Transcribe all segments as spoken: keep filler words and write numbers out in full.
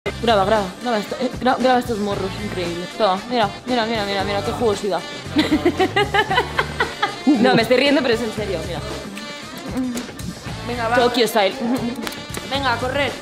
Graba, graba, graba, esto, eh, gra- graba estos morros, increíble. Toma, mira, mira, mira, mira, mira, qué jugosidad. No, me estoy riendo, pero es en serio, mira. Venga, va. Tokyo Style. Venga, a correr.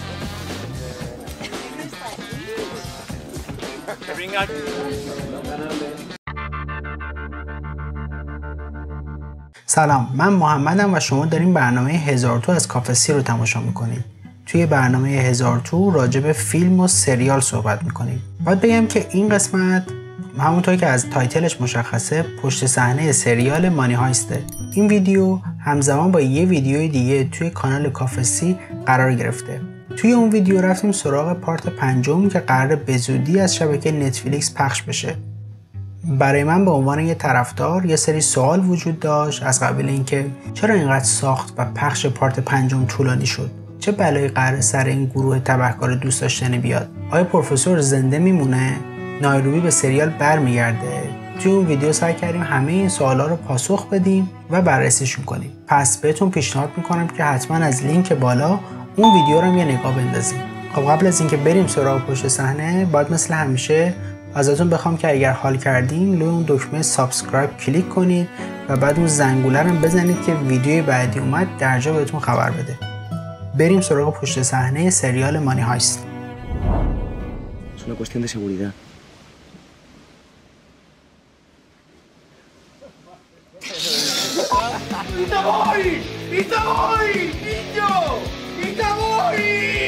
سلام، من محمدم و شما دارین برنامه هزار تو از کافسی رو تماشا میکنید. توی برنامه هزار تو راجع به فیلم و سریال صحبت میکنیم. باید بگم که این قسمت همونطور که از تایتلش مشخصه پشت صحنه سریال مانی هایسته. این ویدیو همزمان با یه ویدیوی دیگه توی کانال کافسی قرار گرفته. توی اون ویدیو رفتیم سراغ پارت پنجم که قراره به زودی از شبکه نتفلیکس پخش بشه. برای من به عنوان یه طرفدار یه سری سوال وجود داشت از قبیل اینکه چرا اینقدر ساخت و پخش پارت پنجم طولانی شد؟ چه بلایی قراره سر این گروه تبهکار دوست داشتنی بیاد؟ آیا پروفسور زنده میمونه؟ نایروبی به سریال برمیگرده؟ توی اون ویدیو سعی کردیم همه این سوالا رو پاسخ بدیم و بررسیشون کنیم. پس بهتون پیشنهاد میکنم که حتما از لینک بالا اون ویدیو رو هم یه نگاه بندازیم. خب قبل از اینکه بریم سراغ پشت صحنه باید مثل همیشه ازتون بخوام که اگر حال کردین روی اون دکمه سابسکرایب کلیک کنید و بعد اون زنگوله رو بزنید که ویدیوی بعدی اومد درجا بهتون خبر بده. بریم سراغ پشت صحنه سریال مانی هایست. Es una cuestión de seguridad. ¡Itaboy! ¡Itaboy! ¡Niño! ¡Itaboy!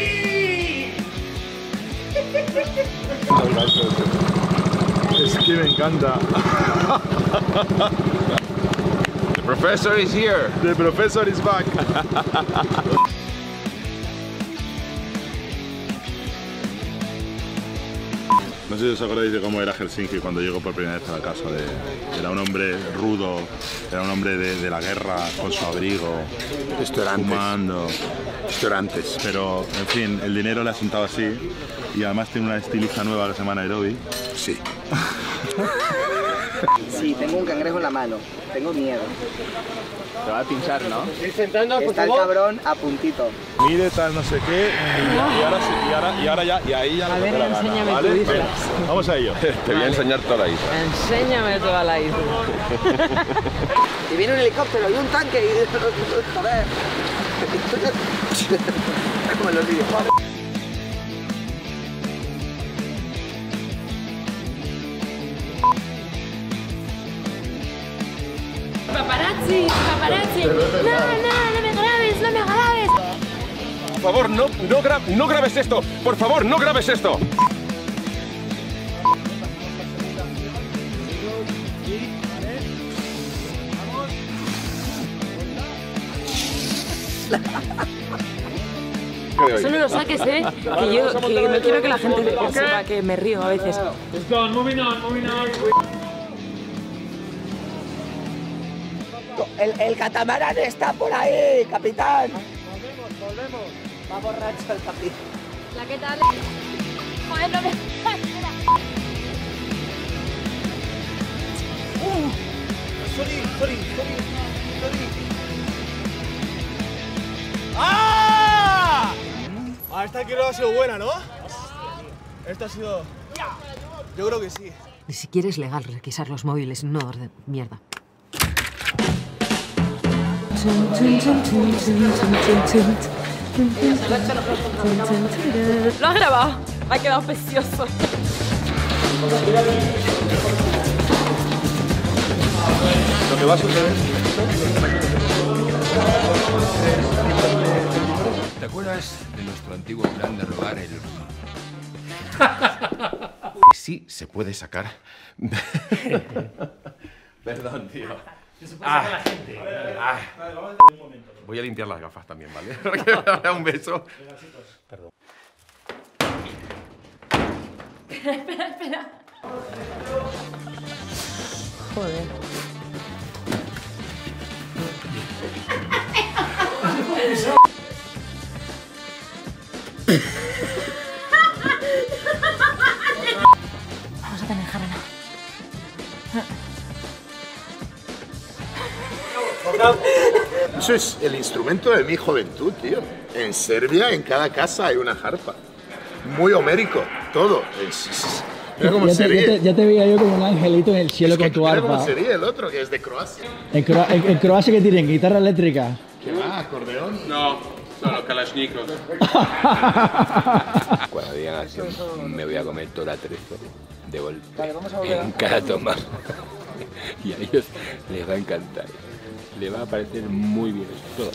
Es que me encanta. The professor is here. The professor is back. No sé si os acordáis de cómo era Helsinki cuando llegó por primera vez a la casa. De, era un hombre rudo, era un hombre de, de la guerra, con su abrigo, fumando. Restaurantes. Pero, en fin, el dinero le ha sentado así y además tiene una estilista nueva que se llama Nairobi. Sí. Sí, tengo un cangrejo en la mano. Tengo miedo. Te va a pinchar, ¿no? Está el cabrón a puntito. Mire, tal, no sé qué. Y, y ahora sí, y ahora, y ahora ya, y ahí ya no te la gana, ¿vale? Venga, vamos a ello. Te voy a enseñar toda la isla. Enséñame toda la isla. Y viene un helicóptero y un tanque y... Joder. Como en los videojuegos. Paparazzi, paparazzi. No, no, no me grabes, no me grabes. Por favor, no, no, gra no grabes esto. Por favor, no grabes esto. Solo lo saques, ¿eh? Que yo que no quiero que la gente sepa que me río a veces. Let's go, moving on, moving on. El, el catamarán está por ahí, capitán. Volvemos, volvemos. Va borracho el capitán. ¿La qué tal? Joder, no me... Uh, sorry, sorry, sorry, sorry. ¡Ah! Ah, esta quiero ha sido buena, ¿no? Esta ha sido... Yo creo que sí. Ni siquiera es legal requisar los móviles en un odor de mierda. Lo has grabado. Ha quedado precioso. Lo que va a suceder... ¿Te acuerdas de nuestro antiguo plan de robar el...? Que sí se puede sacar. Perdón, tío. Ah, ah. Voy a limpiar las gafas también, ¿vale? Porque me da un beso. Perdón. Espera, espera. Joder. Vamos a tener jarana. Eso es el instrumento de mi juventud, tío. En Serbia, en cada casa hay una jarpa. muy homérico, todo. Es, es, mira cómo ya, se te, ríe. ya, te, ya te veía yo como un angelito en el cielo es que con tu mira arpa. cómo se ríe el otro, que es de Croacia. ¿En, Cro en, en Croacia qué tienen? ¿Guitarra eléctrica? ¿Qué va? ¿Acordeón? No, solo Kalashnikov. Cuando digan así, me voy a comer toda la trezo de golpe. Vale, vamos a volver. En cada toma. Y a ellos les va a encantar. Les va a parecer muy bien todo.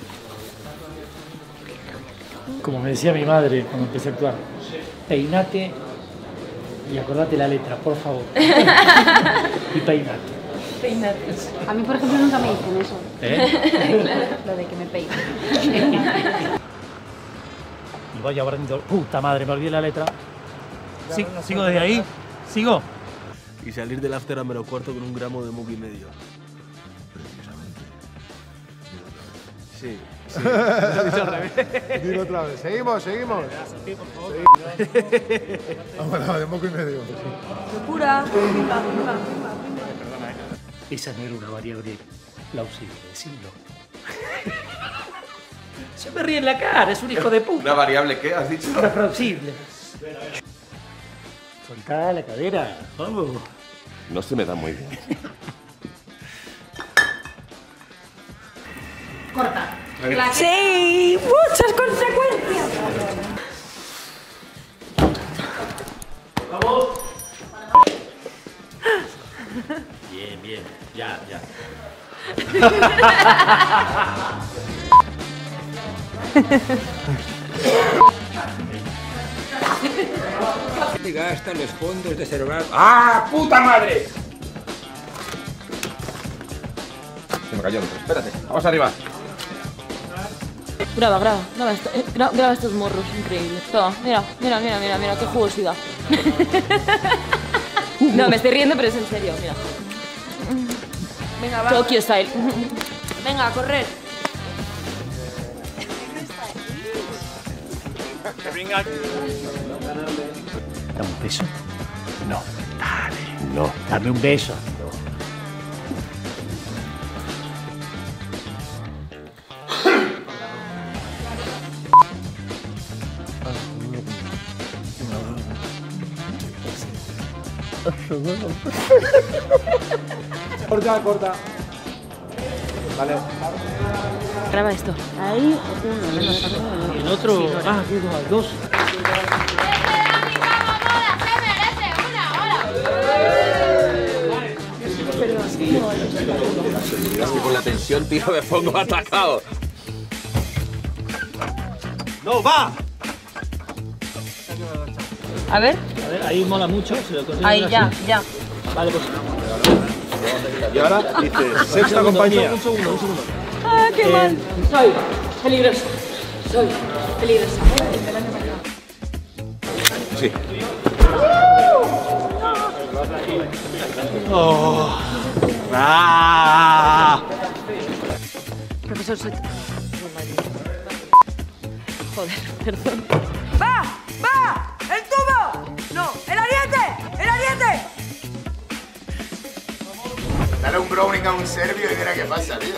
Como me decía mi madre cuando empecé a actuar, peinate y acordate la letra, por favor. Y peinate. Peinate. A mí, por ejemplo, nunca me dicen eso. ¿Eh? Claro, lo de que me peine. Y vaya barriendo. Puta madre, me olvidé la letra. Sí, sigo desde ahí. Sigo. Y salir del after a menos cuarto con un gramo de muque y medio. Sí. Sí. Dilo otra vez. Seguimos, seguimos. Vamos, no, de moco y medio. Locura. Esa no era una variable plausible, decirlo. Se me ríe en la cara, es un hijo de puta. ¿Una variable qué has dicho? Una plausible. Soltá la cadera, vamos. No se me da muy bien. Corta. Sí, muchas consecuencias. Vamos. Bien, bien. Ya, ya. Gasta los fondos de cerebral. ¡Ah, puta madre! Se me cayó el otro. Espérate, vamos arriba. Graba, graba, graba, esto, eh, gra graba estos morros, increíble. Toma, mira, mira, mira, mira, mira, qué jugosidad. No, me estoy riendo, pero es en serio, mira. Venga, va. Tokyo Style. Venga, a correr. ¿Dame un beso? No. Dale. No. Dame un beso. Corta, corta. Vale. Graba esto. Ahí, uno, Y el otro. Ah, aquí dos. dos. Es que con la tensión, tío, me pongo atacado. ¡No, va! A ver. A ver, ahí mola mucho. Si lo consigues Ahí, ya, así. ya. Vale, pues. Y ahora dices, sexta compañía. Un segundo, un segundo. Ah, qué mal. Soy peligrosa. Soy peligrosa. Sí. Oh. Ah. Profesor, soy... Joder, perdón. ¡Va! ¡Va! ¡El tubo! ¡No! ¡El ariete! ¡El ariete! Dale un browning a un serbio y mira qué pasa, tío.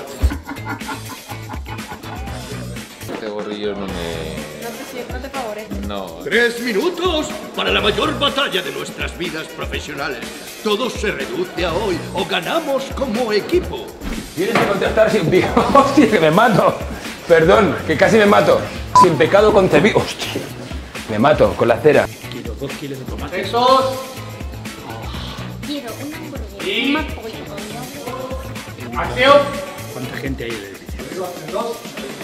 Este gorrillo no me... No te favorece. No. Tres minutos para la mayor batalla de nuestras vidas profesionales. Todo se reduce a hoy o ganamos como equipo. Tienes que contestar sin pico. Hostia, que me mato. Perdón, que casi me mato. Sin pecado concebido. Hostia. Me mato con la cera. Quiero dos kilos de tomate. ¡Esos! Quiero una hamburguesa. Y- Una polla. ¡Acción! ¿Cuánta gente hay en el edificio? Dos.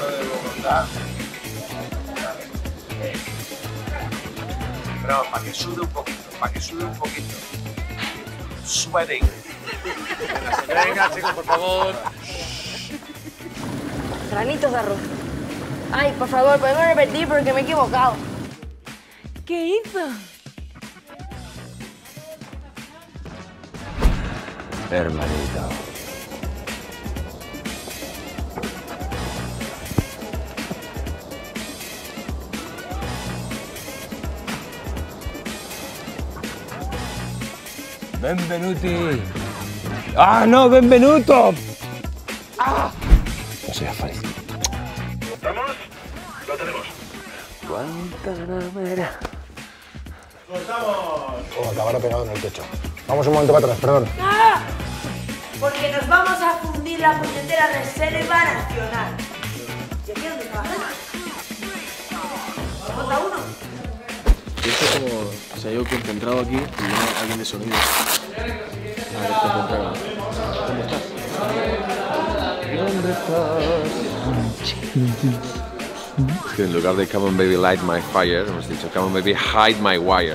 Pero para que sude un poquito, para que sude un poquito. Sweating. Venga, chicos, por favor. Granitos de arroz. Ay, por favor, podemos repetir porque me he equivocado. ¿Qué hizo? Hermanito. Benvenuti. Ah, no, benvenuto. Ah. No seas fácil. ¿Estamos? Lo tenemos. Guantanamera. O acabará pegado en el techo. Vamos un momento para atrás, perdón. ¡Ah! Porque nos vamos a fundir la puñetera reserva nacional. ¿Y aquí dónde trabajas? ¿Otra uno? Pienso como se ha ido concentrado aquí y viene alguien de sonido. A ver, concentrado. ¿Dónde estás? ¿Dónde estás? Es que en lugar de come on baby light my fire, hemos dicho come on baby hide my wire.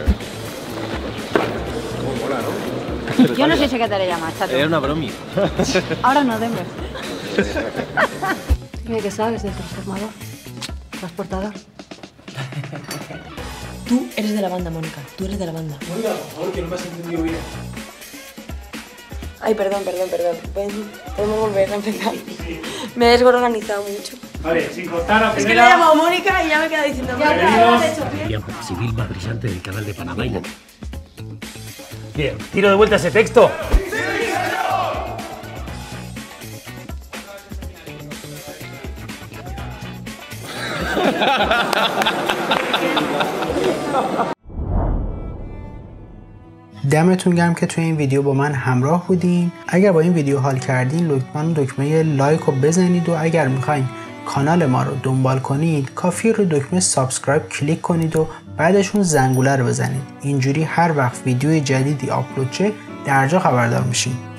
Cómo mola, ¿no? Yo no sé si qué te le llamas, chato. Era una bromi. Ahora no, Denver. Dime qué sabes del transformador. Transportador. Tú eres de la banda, Mónica. Tú eres de la banda. Mónica, por favor, que no me has entendido bien. Ay, perdón, perdón, perdón. Podemos volver a empezar. Me he desorganizado mucho. Vale, sin contar a Es que le he llamado Mónica y ya me he quedado diciendo Bien, civil más brillante del canal de Panamá. Bien, tiro de vuelta ese texto. دمتون گرم که توی این ویدیو با من همراه بودین. اگر با این ویدیو حال کردین لطفاً دکمه لایک رو بزنید و اگر میخواین کانال ما رو دنبال کنید کافی رو دکمه سابسکرایب کلیک کنید و بعدشون زنگوله رو بزنید. اینجوری هر وقت ویدیوی جدیدی آپلود شه درجا خبردار میشین.